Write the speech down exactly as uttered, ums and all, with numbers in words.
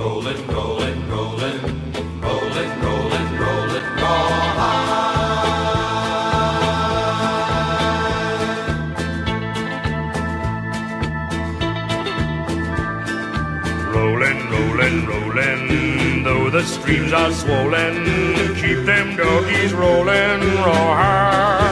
rollin', rollin', rollin', rollin', rollin', rollin', rawhide. Rollin', rollin', rollin', though the streams are swollen, keep them doggies rollin', rawhide.